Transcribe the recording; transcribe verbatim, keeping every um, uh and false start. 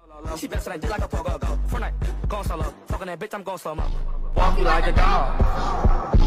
She bouncing like like a pogo go. Fortnite, gon' solo. Fucking that bitch, I'm gon' slow mo. Walk you like a dog.